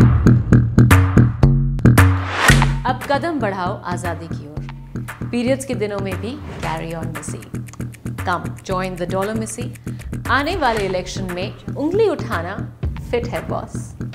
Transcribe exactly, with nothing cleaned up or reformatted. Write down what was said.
अब कदम बढ़ाओ आजादी की ओर, पीरियड्स के दिनों में भी कैरी ऑन मिसी। कम जॉइन द डॉलर मिसी, आने वाले इलेक्शन में उंगली उठाना फिट है बॉस।